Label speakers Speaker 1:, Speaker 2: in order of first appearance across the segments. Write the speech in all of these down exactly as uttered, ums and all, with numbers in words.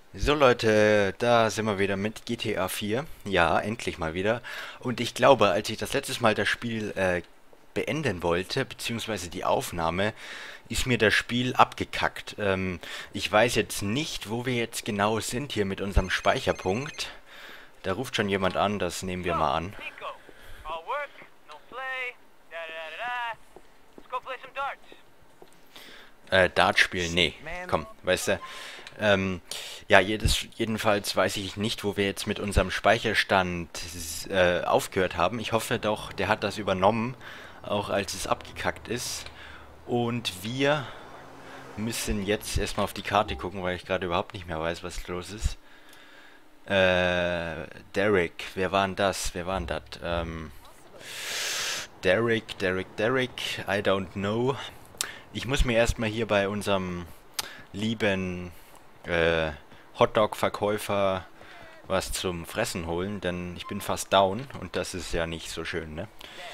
Speaker 1: So Leute, da sind wir wieder mit G T A vier. Ja, endlich mal wieder. Und ich glaube, als ich das letztes Mal das Spiel äh, beenden wollte, beziehungsweise die Aufnahme, ist mir das Spiel abgekackt. Ähm, ich weiß jetzt nicht, wo wir jetzt genau sind hier mit unserem Speicherpunkt. Da ruft schon jemand an, das nehmen wir
Speaker 2: So,
Speaker 1: mal an.
Speaker 2: Nico, all work, no play, da da da da. Let's go play some darts.
Speaker 1: Äh, Dart spielen, nee.
Speaker 2: Man.
Speaker 1: Komm, weißt du. Ähm, ja, jedes, jedenfalls weiß ich nicht, wo wir jetzt mit unserem Speicherstand äh, aufgehört haben. Ich hoffe doch, der hat das übernommen, auch als es abgekackt ist. Und wir müssen jetzt erstmal auf die Karte gucken, weil ich gerade überhaupt nicht mehr weiß, was los ist. Äh, Derek, wer war denn das? Wer war denn das? Ähm, Derek, Derek, Derek, I don't know. Ich muss mir erstmal hier bei unserem lieben äh, Hotdog-Verkäufer was zum Fressen holen, denn ich bin fast down und das ist ja nicht so schön, ne?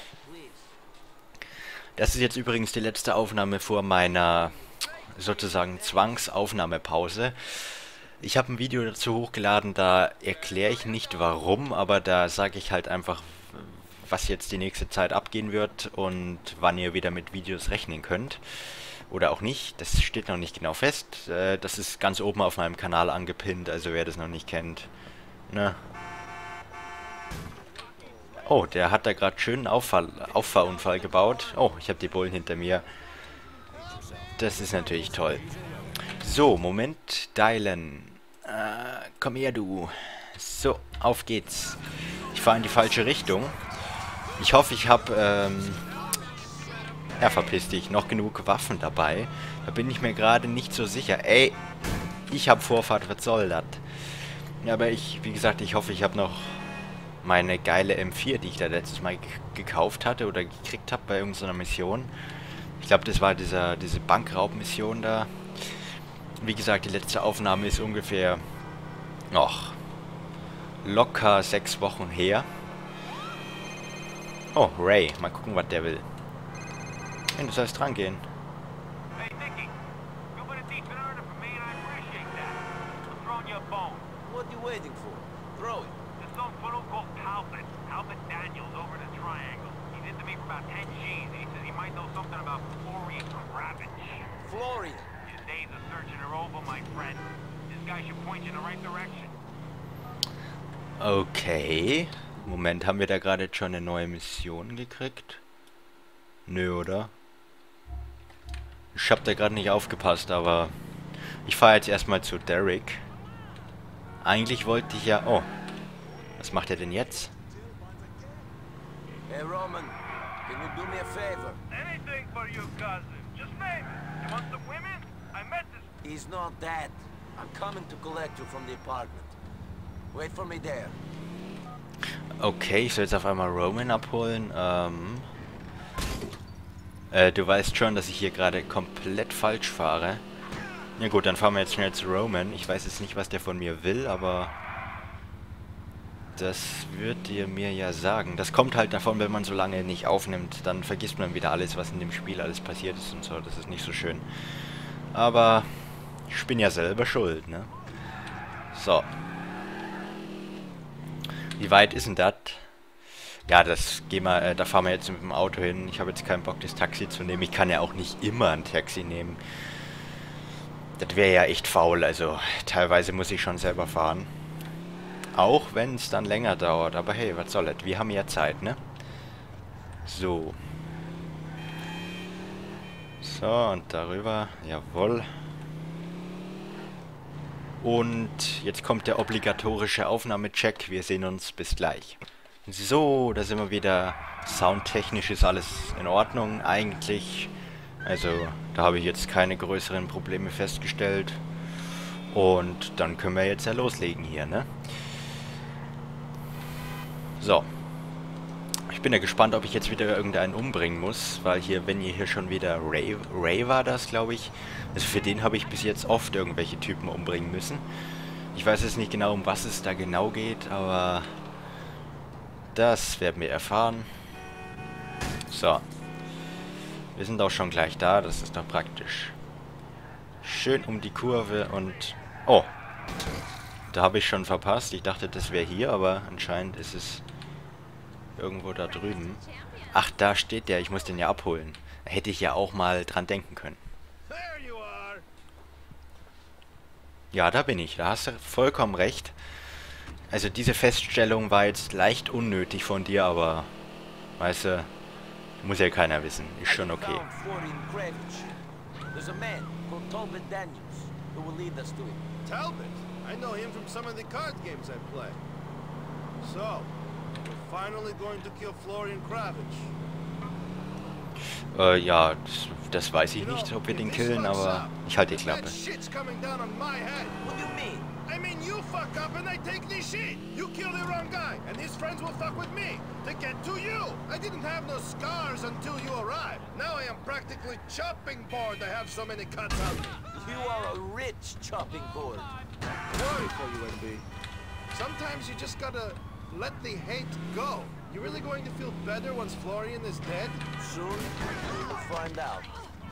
Speaker 1: Das ist jetzt übrigens die letzte Aufnahme vor meiner sozusagen Zwangsaufnahmepause. Ich habe ein Video dazu hochgeladen, da erkläre ich nicht warum, aber da sage ich halt einfach, was jetzt die nächste Zeit abgehen wird und wann ihr wieder mit Videos rechnen könnt. Oder auch nicht, das steht noch nicht genau fest. Äh, das ist ganz oben auf meinem Kanal angepinnt, also wer das noch nicht kennt. Ne? Oh, der hat da gerade schönen Auffall, Auffahrunfall gebaut. Oh, ich habe die Bullen hinter mir. Das ist natürlich toll. So, Moment, dialen. Äh, komm her, du. So, auf geht's. Ich fahre in die falsche Richtung. Ich hoffe, ich habe, ähm... ja, verpiss dich, noch genug Waffen dabei. Da bin ich mir gerade nicht so sicher. Ey, ich habe Vorfahrt, was soll das? Ja, aber ich, wie gesagt, ich hoffe, ich habe noch meine geile M vier, die ich da letztes Mal gekauft hatte oder gekriegt habe bei irgendeiner Mission. Ich glaube, das war dieser, diese Bankraubmission da. Wie gesagt, die letzte Aufnahme ist ungefähr noch locker sechs Wochen her. Oh, Ray. Mal gucken, was der will. Hey, du sollst dran gehen.
Speaker 2: Hey, Nicky, you've been a decent earner for me, and I appreciate that. I'm throwing you a bone.
Speaker 3: What are you waiting for? Throw it.
Speaker 2: There's some fellow called Talbot, Talbot Daniels over in the Triangle. He's into me for about ten G's, and he says he might know something about Florian Kravitz.
Speaker 3: Florian.
Speaker 2: His days of searching are over, my friend. This guy should point you in the right direction.
Speaker 1: Okay. Moment, haben wir da gerade schon eine neue Mission gekriegt? Nö, oder? Ich hab da gerade nicht aufgepasst, aber ich fahre jetzt erstmal zu Derek. Eigentlich wollte ich ja... Oh, was macht er denn jetzt?
Speaker 3: Hey, Roman. Can you do me a favor?
Speaker 2: Anything for you, cousin. Just name it. You want some women? I met this...
Speaker 3: He's not that. I'm coming to collect you from the apartment. Wait for me there.
Speaker 1: Okay, ich soll jetzt auf einmal Roman abholen. Ähm... Äh, du weißt schon, dass ich hier gerade komplett falsch fahre. Ja gut, dann fahren wir jetzt schnell zu Roman. Ich weiß jetzt nicht, was der von mir will, aber... das wird ihr mir ja sagen. Das kommt halt davon, wenn man so lange nicht aufnimmt, dann vergisst man wieder alles, was in dem Spiel alles passiert ist und so. Das ist nicht so schön. Aber ich bin ja selber schuld, ne? So. Wie weit ist denn das? Ja, das gehen wir, äh, da fahren wir jetzt mit dem Auto hin. Ich habe jetzt keinen Bock, das Taxi zu nehmen. Ich kann ja auch nicht immer ein Taxi nehmen. Das wäre ja echt faul. Also teilweise muss ich schon selber fahren. Auch wenn es dann länger dauert. Aber hey, was soll das? Wir haben ja Zeit, ne? So. So, und darüber. Jawohl. Und jetzt kommt der obligatorische Aufnahmecheck. Wir sehen uns bis gleich. So, da sind wir wieder. Soundtechnisch ist alles in Ordnung eigentlich. Also, da habe ich jetzt keine größeren Probleme festgestellt. Und dann können wir jetzt ja loslegen hier, ne? So. Ich bin ja gespannt, ob ich jetzt wieder irgendeinen umbringen muss, weil hier, wenn ihr hier schon wieder Ray, Ray war das, glaube ich. Also für den habe ich bis jetzt oft irgendwelche Typen umbringen müssen. Ich weiß jetzt nicht genau, um was es da genau geht, aber das werden wir erfahren. So. Wir sind auch schon gleich da, das ist doch praktisch. Schön um die Kurve und... Oh. da habe ich schon verpasst. Ich dachte, das wäre hier, aber anscheinend ist es irgendwo da drüben. Ach, da steht der. Ich muss den ja abholen. Da hätte ich ja auch mal dran denken können. Ja, da bin ich. Da hast du vollkommen recht. Also diese Feststellung war jetzt leicht unnötig von dir, aber weißt du, muss ja keiner wissen. Ist schon okay.
Speaker 3: There's a man called Talbot Daniels who will lead us to him.
Speaker 4: Talbot? I know him from some of the card games I play. So, we're finally going to kill Florian Kravitz.
Speaker 1: Äh, ja, das, das weiß ich nicht, ob wir den killen, aber ich halte die Klappe.
Speaker 4: What do you mean? I mean, you fuck up and I take the shit. You kill the wrong guy, and his friends will fuck with me to get to you. I didn't have no scars until you arrived. Now I am practically chopping board to have so many cuts out.
Speaker 3: You are a rich chopping board.
Speaker 4: Worry for you, N B. Sometimes you just gotta let the hate go. You really going to feel better once Florian is dead?
Speaker 3: Soon we will find out.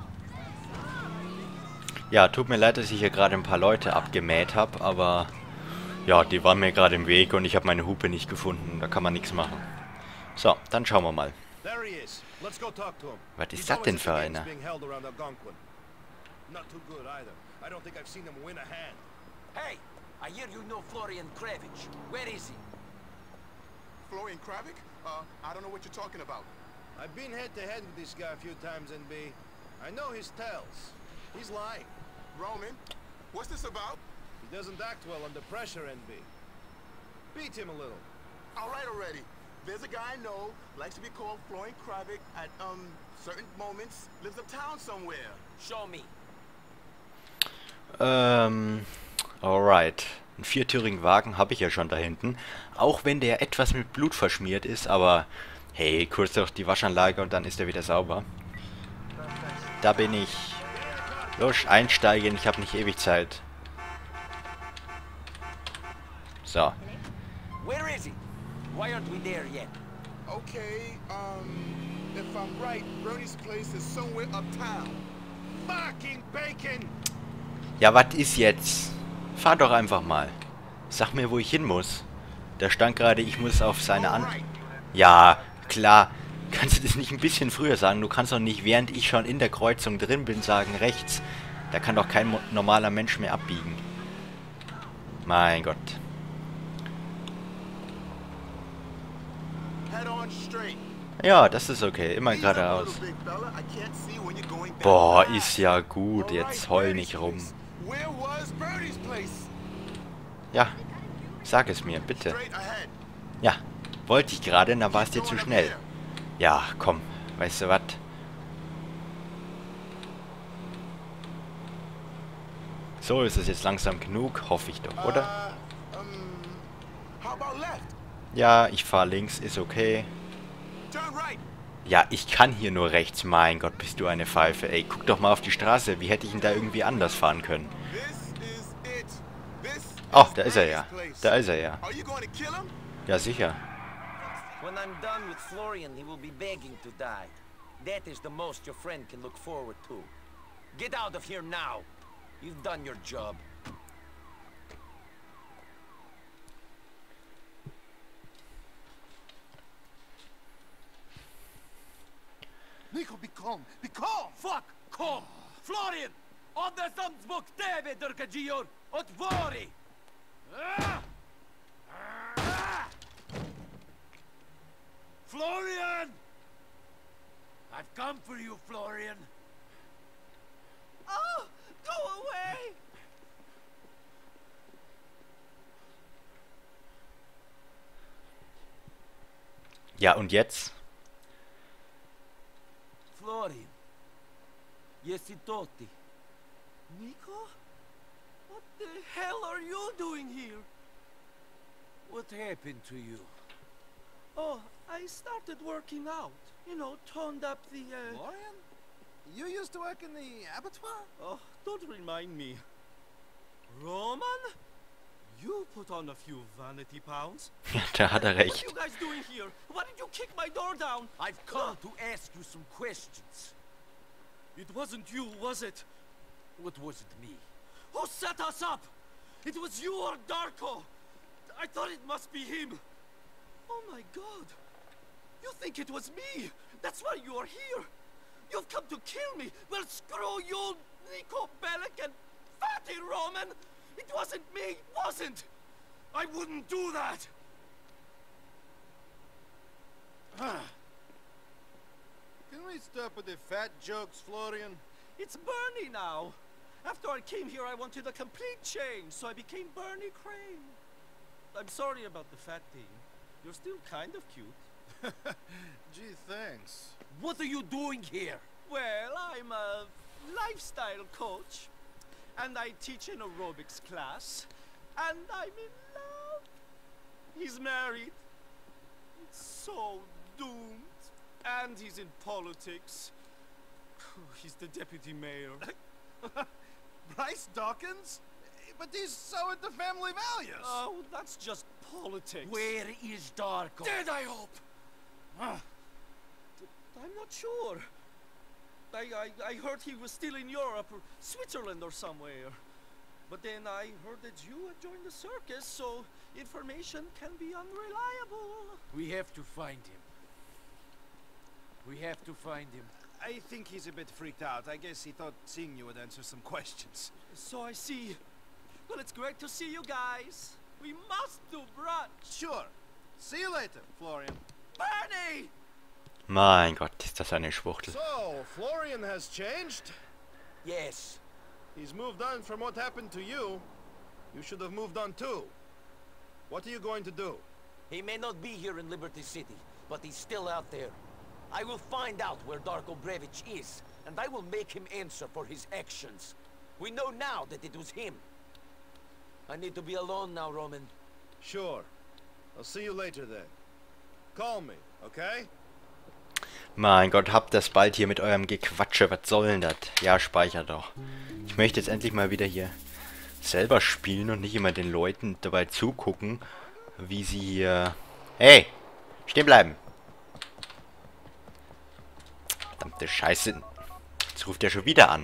Speaker 1: Ja, tut mir leid, dass ich hier gerade ein paar Leute abgemäht habe, aber ja, die waren mir gerade im Weg und ich habe meine Hupe nicht gefunden. Da kann man nichts machen. So, dann schauen wir mal. Was ist das denn für einer?
Speaker 3: Hey, I hear you know Florian Kravitz. Where is he?
Speaker 5: Florian Kravitz? Uh, I don't know what you're talking about.
Speaker 4: I've been head to head with this guy a few times, N B. I know his tells. He's lying.
Speaker 5: Roman, what's this about?
Speaker 4: He doesn't act well under pressure, N B. Beat him a little.
Speaker 5: All right already. There's a guy I know, likes to be called Florian Kravitz at, um, certain moments, lives uptown somewhere.
Speaker 3: Show me.
Speaker 1: Ähm, alright. Einen viertürigen Wagen habe ich ja schon da hinten. Auch wenn der etwas mit Blut verschmiert ist, aber hey, kurz durch die Waschanlage und dann ist er wieder sauber. Da bin ich. Los, einsteigen, ich habe nicht ewig Zeit. So.
Speaker 3: Where is he? Why aren't we there yet?
Speaker 5: Okay, um, if I'm right, Bernie's place is somewhere uptown.
Speaker 4: Fucking bacon!
Speaker 1: Ja, was ist jetzt? Fahr doch einfach mal. Sag mir, wo ich hin muss. Da stand gerade, ich muss auf seine An... Ja, klar. Kannst du das nicht ein bisschen früher sagen? Du kannst doch nicht, während ich schon in der Kreuzung drin bin, sagen, rechts. Da kann doch kein normaler Mensch mehr abbiegen. Mein Gott. Ja, das ist okay. Immer geradeaus. Boah, ist ja gut. Jetzt heul nicht rum. Ja, sag es mir, bitte. Ja, wollte ich gerade, da war es dir zu schnell. Ja, komm, weißt du was? So ist es jetzt langsam genug, hoffe ich doch, oder? Ja, ich fahre links, ist okay. Ja, ich kann hier nur rechts. Mein Gott, bist du eine Pfeife. Ey, guck doch mal auf die Straße. Wie hätte ich ihn da irgendwie anders fahren können? Oh, da ist er ja. Da ist er ja. Ja, sicher.
Speaker 3: When I'm done with Florian, he will be begging to die. That is the most your friend can look forward to. Get out of here now. You've done your job.
Speaker 5: Nico, be calm. Be calm.
Speaker 3: Fuck! Calm! Florian! Odesądzbok tebe, Drkadzior! Otvori! Florian! I've come for you, Florian! Oh! Go away!
Speaker 1: Ja, und jetzt?
Speaker 3: Florian. Jesi Totti. Nico? What the hell are you doing here? What happened to you?
Speaker 6: Oh, I started working out. You know, toned up the, uh...
Speaker 4: Florian? You used to work in the abattoir?
Speaker 6: Oh, don't remind me. Roman? You put on a few vanity pounds.
Speaker 1: Ja, da hat er
Speaker 6: What are
Speaker 1: recht.
Speaker 6: you guys doing here? Why did you kick my door down?
Speaker 3: I've come to ask you some questions.
Speaker 6: It wasn't you, was it?
Speaker 3: What was it, me?
Speaker 6: Who set us up? It was you or Darko! I thought it must be him! Oh my god! You think it was me? That's why you are here! You've come to kill me! Well, screw you, Niko Bellic and Fatty Roman! It wasn't me, it wasn't! I wouldn't do that!
Speaker 4: Can we stop with the fat jokes, Florian?
Speaker 6: It's Bernie now! After I came here, I wanted a complete change, so I became Bernie Crane. I'm sorry about the fat thing. You're still kind of cute.
Speaker 4: Gee, thanks.
Speaker 3: What are you doing here?
Speaker 6: Well, I'm a lifestyle coach, and I teach an aerobics class, and I'm in love. He's married. It's so doomed. And he's in politics. He's the deputy mayor.
Speaker 4: Bryce Dawkins? But he's so into family values.
Speaker 6: Oh, that's just politics.
Speaker 3: Where is Darko?
Speaker 6: Dead, I hope. Ah. I'm not sure. I, I, I heard he was still in Europe or Switzerland or somewhere. But then I heard that you had joined the circus, so information can be unreliable.
Speaker 3: We have to find him. We have to find him.
Speaker 4: I think he's a bit freaked out. I guess he thought seeing you would answer some questions.
Speaker 6: So I see. Well, it's great to see you guys. We must do brunch.
Speaker 4: Sure. See you later, Florian.
Speaker 6: Bernie!
Speaker 1: Mein Gott, ist das eine Schwuchtel.
Speaker 4: So, Florian has changed.
Speaker 3: Yes.
Speaker 4: He's moved on from what happened to you. You should have moved on too. What are you going to do?
Speaker 3: He may not be here in Liberty City, but he's still out there. I will find out where Darko Brevic is, and I will make him answer for his actions. We know now that it was him. I need to be alone now, Roman.
Speaker 4: Sure. I'll see you later then. Call me, okay?
Speaker 1: Mein Gott, habt das bald hier mit eurem Gequatsche. Was soll denn das? Ja, speichert doch. Ich möchte jetzt endlich mal wieder hier selber spielen und nicht immer den Leuten dabei zugucken, wie sie hier... Hey! Stehen bleiben! Verdammte Scheiße. Jetzt ruft er schon wieder an.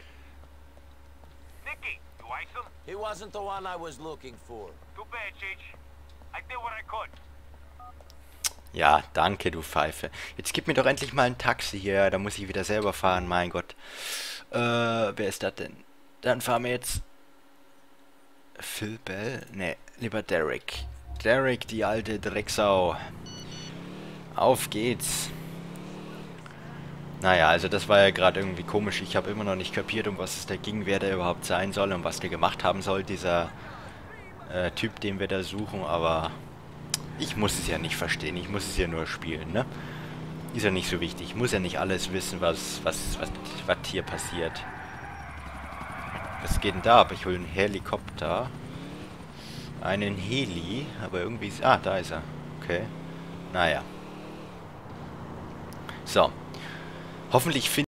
Speaker 2: Nicky, you like some?
Speaker 3: He wasn't the one I was looking for.
Speaker 2: Too bad, Cheech. I did what I could.
Speaker 1: Ja, danke, du Pfeife. Jetzt gib mir doch endlich mal ein Taxi hier. Da muss ich wieder selber fahren, mein Gott. Äh, wer ist das denn? Dann fahren wir jetzt... Phil Bell? Ne, lieber Derek. Derek, die alte Drecksau. Auf geht's. Naja, also das war ja gerade irgendwie komisch. Ich habe immer noch nicht kapiert, um was es da ging, wer der überhaupt sein soll und was der gemacht haben soll, dieser äh, Typ, den wir da suchen. Aber ich muss es ja nicht verstehen. Ich muss es ja nur spielen, ne? Ist ja nicht so wichtig. Ich muss ja nicht alles wissen, was, was, was, was hier passiert. Was geht denn da ab? Ich hole einen Helikopter. Einen Heli, aber irgendwie... Ah, da ist er. Okay. Naja. So. Hoffentlich finden